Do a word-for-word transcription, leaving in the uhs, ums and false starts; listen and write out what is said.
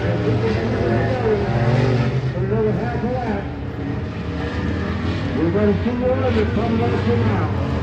For another half a lap. We're going to see one of you come right to now.